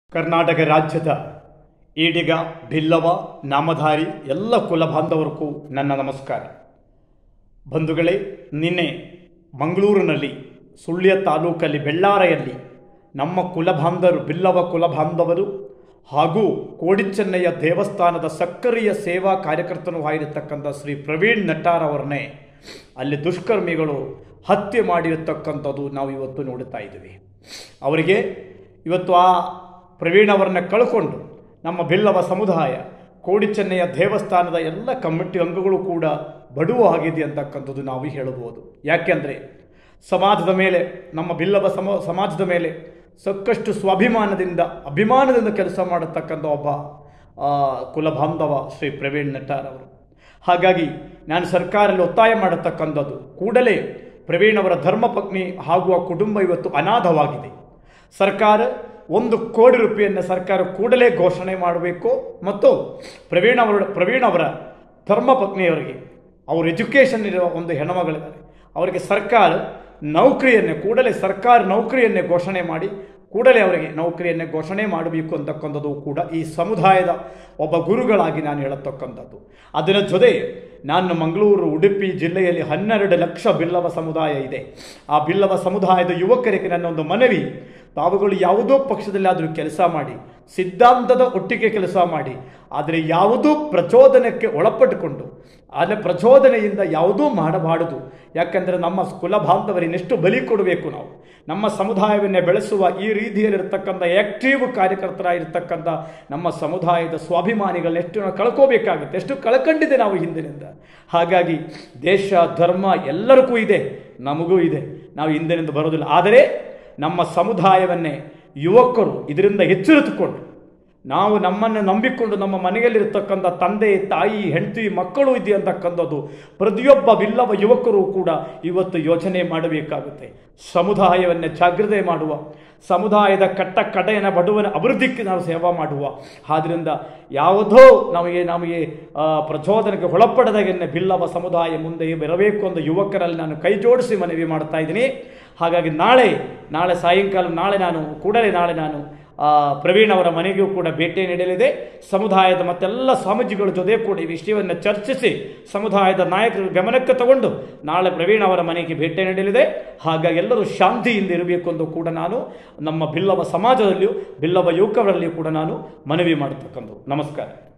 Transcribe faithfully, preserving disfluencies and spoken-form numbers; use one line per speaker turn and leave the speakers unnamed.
ಕರ್ನಾಟಕ ರಾಜ್ಯದ ಈಡಿಗ ಬಿಲ್ಲವ ನಾಮಧಾರಿ ಎಲ್ಲ ಕುಲ ಬಾಂಧವರಿಗೂ ನನ್ನ ನಮಸ್ಕಾರ. ಬಂಧುಗಳೇ, ನಿನ್ನೆ ಮಂಗಳೂರಿನಲ್ಲಿ ಸುಳ್ಯ ತಾಲೂಕಲ್ಲಿ ಬೆಳ್ಳಾರೆಯಲ್ಲಿ ನಮ್ಮ ಕುಲಬಾಂಧವರು ಬಿಲ್ಲವ ಕುಲಬಾಂಧವರು ಹಾಗೂ ಕೋಡಿಚೆನ್ನಯ್ಯ ದೇವಸ್ಥಾನದ ಸಕ್ಕರೆಯ ಸೇವಾ ಕಾರ್ಯಕರ್ತನೂ ಆಗಿರತಕ್ಕಂಥ ಶ್ರೀ ಪ್ರವೀಣ್ ನಟ್ಟಾರ್ ಅವರನ್ನೇ ಅಲ್ಲಿ ದುಷ್ಕರ್ಮಿಗಳು ಹತ್ಯೆ ಮಾಡಿರತಕ್ಕಂಥದ್ದು ನಾವು ಇವತ್ತು ನೋಡುತ್ತಾ ಇದ್ದೀವಿ. ಅವರಿಗೆ ಇವತ್ತು ಆ ಪ್ರವೀಣ್ ಅವರನ್ನ ಕಳ್ಕೊಂಡು ನಮ್ಮ ಬಿಲ್ಲವ ಸಮುದಾಯ ಕೋಡಿಚೆನ್ನಯ್ಯ ದೇವಸ್ಥಾನದ ಎಲ್ಲ ಕಮಿಟಿ ಅಂಗಗಳು ಕೂಡ ಬಡುವ ಆಗಿದೆ ಅಂತಕ್ಕಂಥದ್ದು ನಾವು ಹೇಳಬಹುದು. ಯಾಕೆಂದರೆ ಸಮಾಜದ ಮೇಲೆ ನಮ್ಮ ಬಿಲ್ಲವ ಸಮ ಸಮಾಜದ ಮೇಲೆ ಸಾಕಷ್ಟು ಸ್ವಾಭಿಮಾನದಿಂದ ಅಭಿಮಾನದಿಂದ ಕೆಲಸ ಮಾಡತಕ್ಕಂಥ ಒಬ್ಬ ಕುಲಬಾಂಧವ ಶ್ರೀ ಪ್ರವೀಣ್ ನಟ್ಟಾರ್ ಅವರು. ಹಾಗಾಗಿ ನಾನು ಸರ್ಕಾರದಲ್ಲಿ ಒತ್ತಾಯ ಮಾಡತಕ್ಕಂಥದ್ದು, ಕೂಡಲೇ ಪ್ರವೀಣ್ ಅವರ ಧರ್ಮಪತ್ನಿ ಹಾಗೂ ಆ ಕುಟುಂಬ ಇವತ್ತು ಅನಾಥವಾಗಿದೆ. ಸರ್ಕಾರ ಒಂದು ಕೋಟಿ ರೂಪಾಯಿಯನ್ನು ಸರ್ಕಾರ ಕೂಡಲೇ ಘೋಷಣೆ ಮಾಡಬೇಕು ಮತ್ತು ಪ್ರವೀಣ್ ಅವರ ಪ್ರವೀಣ್ ಅವರ ಧರ್ಮಪತ್ನಿಯವರಿಗೆ ಅವ್ರ ಎಜುಕೇಷನ್ ಇರುವ ಒಂದು ಹೆಣ್ಣುಮಗಳಿದ್ದಾರೆ, ಅವರಿಗೆ ಸರ್ಕಾರ ನೌಕರಿಯನ್ನೇ ಕೂಡಲೇ ಸರ್ಕಾರ ನೌಕರಿಯನ್ನೇ ಘೋಷಣೆ ಮಾಡಿ ಕೂಡಲೇ ಅವರಿಗೆ ನೌಕರಿಯನ್ನೇ ಘೋಷಣೆ ಮಾಡಬೇಕು ಅಂತಕ್ಕಂಥದ್ದು ಕೂಡ ಈ ಸಮುದಾಯದ ಒಬ್ಬ ಗುರುಗಳಾಗಿ ನಾನು ಹೇಳತಕ್ಕಂಥದ್ದು. ಅದರ ಜೊತೆ ನಾನು ಮಂಗಳೂರು ಉಡುಪಿ ಜಿಲ್ಲೆಯಲ್ಲಿ ಹನ್ನೆರಡು ಲಕ್ಷ ಬಿಲ್ಲವ ಸಮುದಾಯ ಇದೆ. ಆ ಬಿಲ್ಲವ ಸಮುದಾಯದ ಯುವಕರಿಗೆ ನನ್ನೊಂದು ಮನವಿ, ತಾವುಗಳು ಯಾವುದೋ ಪಕ್ಷದಲ್ಲಾದರೂ ಕೆಲಸ ಮಾಡಿ, ಸಿದ್ಧಾಂತದ ಒಟ್ಟಿಗೆ ಕೆಲಸ ಮಾಡಿ, ಆದರೆ ಯಾವುದೂ ಪ್ರಚೋದನಕ್ಕೆ ಒಳಪಟ್ಟುಕೊಂಡು ಆದರೆ ಪ್ರಚೋದನೆಯಿಂದ ಯಾವುದೂ ಮಾಡಬಾರದು. ಯಾಕೆಂದರೆ ನಮ್ಮ ಕುಲ ಬಾಂಧವರಿನೆಷ್ಟು ಬಲಿ ಕೊಡಬೇಕು ನಾವು. ನಮ್ಮ ಸಮುದಾಯವನ್ನೇ ಬೆಳೆಸುವ ಈ ರೀತಿಯಲ್ಲಿರ್ತಕ್ಕಂಥ ಆ್ಯಕ್ಟಿವ್ ಕಾರ್ಯಕರ್ತರಾಗಿರ್ತಕ್ಕಂಥ ನಮ್ಮ ಸಮುದಾಯದ ಸ್ವಾಭಿಮಾನಿಗಳನ್ನೆಷ್ಟು ನಾವು ಕಳ್ಕೋಬೇಕಾಗುತ್ತೆ, ಎಷ್ಟು ಕಳ್ಕೊಂಡಿದೆ ನಾವು ಹಿಂದಿನಿಂದ. ಹಾಗಾಗಿ ದೇಶ ಧರ್ಮ ಎಲ್ಲರಿಗೂ ಇದೆ, ನಮಗೂ ಇದೆ, ನಾವು ಹಿಂದಿನಿಂದ ಬರೋದಿಲ್ಲ. ಆದರೆ ನಮ್ಮ ಸಮುದಾಯವನ್ನೇ ಯುವಕರು ಇದರಿಂದ ಎಚ್ಚರಿಸಿಕೊಂಡು ನಾವು ನಮ್ಮನ್ನು ನಂಬಿಕೊಂಡು ನಮ್ಮ ಮನೆಯಲ್ಲಿರ್ತಕ್ಕಂಥ ತಂದೆ ತಾಯಿ ಹೆಂಡತಿ ಮಕ್ಕಳು ಇದೆ ಅಂತಕ್ಕಂಥದ್ದು ಪ್ರತಿಯೊಬ್ಬ ಬಿಲ್ಲವ ಯುವಕರು ಕೂಡ ಇವತ್ತು ಯೋಚನೆ ಮಾಡಬೇಕಾಗುತ್ತೆ. ಸಮುದಾಯವನ್ನೇ ಜಾಗೃತಿ ಮಾಡುವ, ಸಮುದಾಯದ ಕಟ್ಟ ಕಡೆಯನ ಬಡವನ ಅಭಿವೃದ್ಧಿಗೆ ನಾವು ಸೇವಾ ಮಾಡುವ. ಆದ್ದರಿಂದ ಯಾವುದೋ ನಮಗೆ ನಮಗೆ ಪ್ರಚೋದನೆಗೆ ಒಳಪಡದಾಗನ್ನೇ ಬಿಲ್ಲವ ಸಮುದಾಯ ಮುಂದೆ ಬರಬೇಕು ಅಂತ ಯುವಕರಲ್ಲಿ ನಾನು ಕೈ ಜೋಡಿಸಿ ಮನವಿ ಮಾಡ್ತಾ ಇದ್ದೀನಿ. ಹಾಗಾಗಿ ನಾಳೆ ನಾಳೆ ಸಾಯಂಕಾಲ ನಾಳೆ ನಾನು ಕೂಡಲೇ ನಾಳೆ ನಾನು ಪ್ರವೀಣ್ ಅವರ ಮನೆಗೂ ಕೂಡ ಭೇಟಿ ನೀಡಲಿದೆ. ಸಮುದಾಯದ ಮತ್ತೆಲ್ಲ ಸ್ವಾಮೀಜಿಗಳ ಜೊತೆ ಕೂಡ ಈ ವಿಷಯವನ್ನು ಚರ್ಚಿಸಿ ಸಮುದಾಯದ ನಾಯಕರ ಗಮನಕ್ಕೆ ತಗೊಂಡು ನಾಳೆ ಪ್ರವೀಣ್ ಅವರ ಮನೆಗೆ ಭೇಟಿ ನೀಡಲಿದೆ. ಹಾಗಾಗಿ ಎಲ್ಲರೂ ಶಾಂತಿಯಿಂದ ಇರಬೇಕು ಎಂದು ಕೂಡ ನಾನು ನಮ್ಮ ಬಿಲ್ಲವ ಸಮಾಜದಲ್ಲಿಯೂ ಬಿಲ್ಲವ ಯುವಕರಲ್ಲಿಯೂ ಕೂಡ ನಾನು ಮನವಿ ಮಾಡತಕ್ಕಂಥದ್ದು. ನಮಸ್ಕಾರ.